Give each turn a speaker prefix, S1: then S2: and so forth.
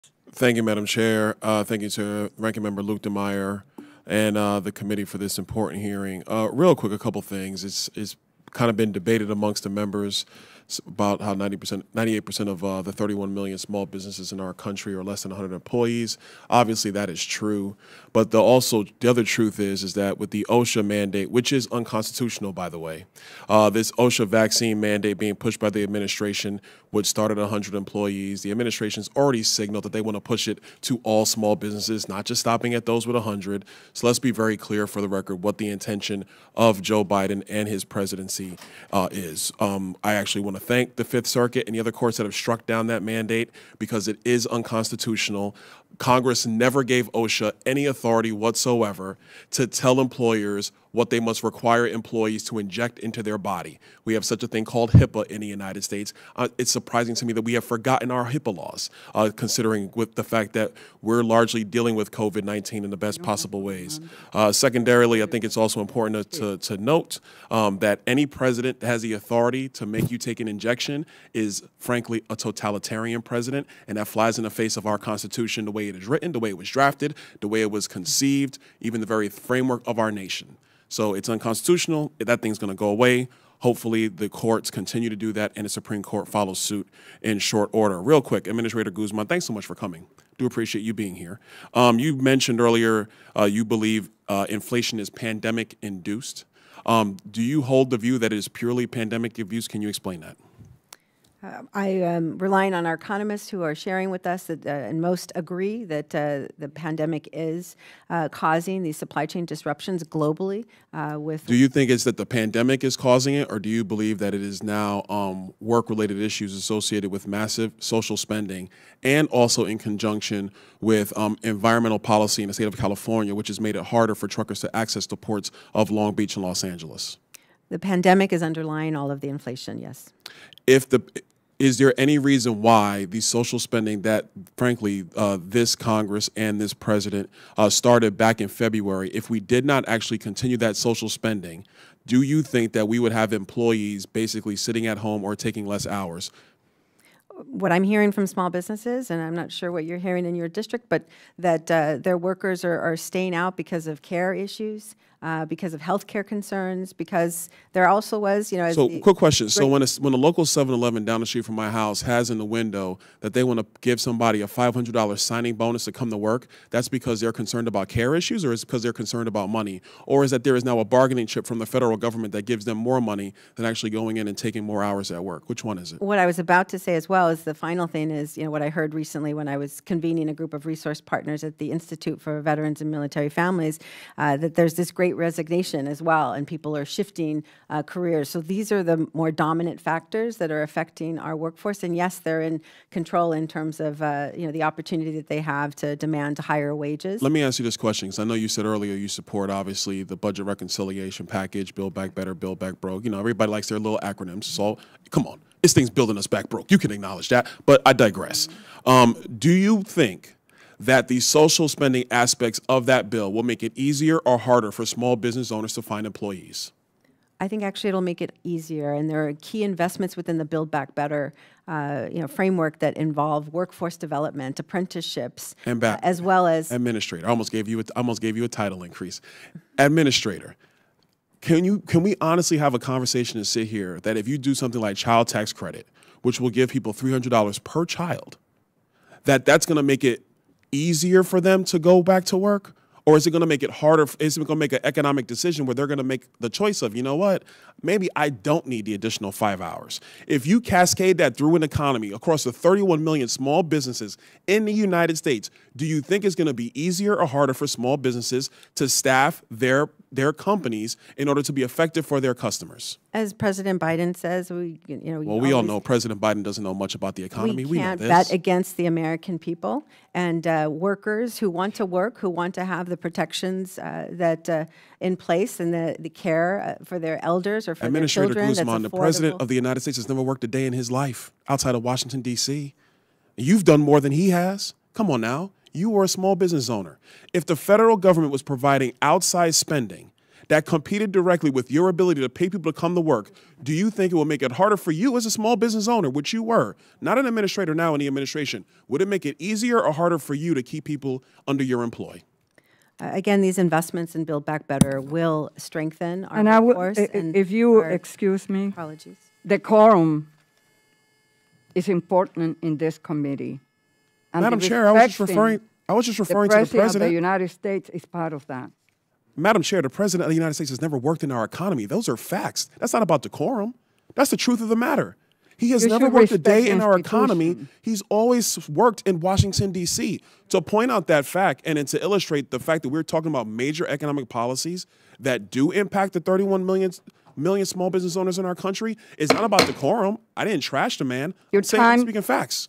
S1: Thank you, Madam Chair. Thank you to Ranking Member Luke DeMeyer and the committee for this important hearing. Real quick, a couple things. It's kind of been debated amongst the members about how 98% of the 31 million small businesses in our country are less than 100 employees. Obviously, that is true. But the other truth is that with the OSHA mandate, which is unconstitutional, by the way, this OSHA vaccine mandate being pushed by the administration, which started at 100 employees, the administration's already signaled that they want to push it to all small businesses, not just stopping at those with 100. So let's be very clear for the record what the intention of Joe Biden and his presidency is. I actually want to thank the Fifth Circuit and the other courts that have struck down that mandate because it is unconstitutional. Congress never gave OSHA any authority whatsoever to tell employers what they must require employees to inject into their body. We have such a thing called HIPAA in the United States. It's surprising to me that we have forgotten our HIPAA laws, considering with the fact that we're largely dealing with COVID-19 in the best possible ways. Secondarily, I think it's also important to note that any president that has the authority to make you take an injection is, frankly, a totalitarian president, and that flies in the face of our Constitution, the way it is written, the way it was drafted, the way it was conceived, even the very framework of our nation. So it's unconstitutional. That thing's going to go away. Hopefully the courts continue to do that and the Supreme Court follows suit in short order. Real quick, Administrator Guzman, thanks so much for coming. Do appreciate you being here. You mentioned earlier you believe inflation is pandemic-induced. Do you hold the view that it is purely pandemic-induced? Can you explain that?
S2: I am relying on our economists who are sharing with us that, and most agree that the pandemic is causing these supply chain disruptions globally.
S1: Do you think it's that the pandemic is causing it, or do you believe that it is now work-related issues associated with massive social spending and also in conjunction with environmental policy in the state of California, which has made it harder for truckers to access the ports of Long Beach and Los Angeles?
S2: The pandemic is underlying all of the inflation, yes.
S1: Is there any reason why the social spending that, frankly, this Congress and this president started back in February, if we did not actually continue that social spending, do you think that we would have employees basically sitting at home or taking less hours?
S2: What I'm hearing from small businesses, and I'm not sure what you're hearing in your district, but that their workers are staying out because of care issues, because of health care concerns, because there also was,
S1: So, quick question. So when a local 7-Eleven down the street from my house has in the window that they want to give somebody a $500 signing bonus to come to work, that's because they're concerned about care issues, or is it because they're concerned about money? Or is that there is now a bargaining chip from the federal government that gives them more money than actually going in and taking more hours at work? Which one is it?
S2: What I was about to say as well is the final thing is, what I heard recently when I was convening a group of resource partners at the Institute for Veterans and Military Families, that there's this great resignation as well, and people are shifting careers. So these are the more dominant factors that are affecting our workforce. And yes, they're in control in terms of the opportunity that they have to demand higher wages.
S1: Let me ask you this question, because I know you said earlier you support, obviously, the budget reconciliation package, Build Back Better, Build Back Broke. Everybody likes their little acronyms. So come on, this thing's building us back broke. You can acknowledge that, but I digress. Do you think that the social spending aspects of that bill will make it easier or harder for small business owners to find employees?
S2: I think actually it'll make it easier, and there are key investments within the Build Back Better framework that involve workforce development, apprenticeships,
S1: and
S2: as well as
S1: administrator. I almost gave you a title increase. Administrator. Can we honestly have a conversation and sit here that if you do something like child tax credit, which will give people $300 per child, that's going to make it easier for them to go back to work? Or is it going to make it harder? Is it going to make an economic decision where they're going to make the choice of, you know what, maybe I don't need the additional 5 hours? If you cascade that through an economy across the 31 million small businesses in the United States, do you think it's going to be easier or harder for small businesses to staff their companies in order to be effective for their customers?
S2: As President Biden says, we
S1: all know President Biden doesn't know much about the economy.
S2: We can't bet against the American people and workers who want to work, who want to have the protections that in place and the care for their elders or for their children.
S1: Administrator Guzman, the President of the United States has never worked a day in his life outside of Washington, D.C. You've done more than he has. Come on now. You were a small business owner. If the federal government was providing outsized spending that competed directly with your ability to pay people to come to work, do you think it will make it harder for you as a small business owner, which you were, not an administrator now in the administration? Would it make it easier or harder for you to keep people under your employ?
S2: Again, these investments in Build Back Better will strengthen our
S3: And I would,
S2: workforce.
S3: if you excuse me,
S2: apologies.
S3: the quorum is important in this committee. And
S1: Madam Chair, I was just referring to the
S3: The
S1: president.
S3: of the United States is part of that.
S1: Madam Chair, the president of the United States has never worked in our economy. Those are facts. That's not about decorum. That's the truth of the matter. He has never worked a day in our economy. He's always worked in Washington, D.C. To point out that fact and to illustrate the fact that we're talking about major economic policies that do impact the 31 million small business owners in our country is not about decorum. I didn't trash the man. I'm speaking facts.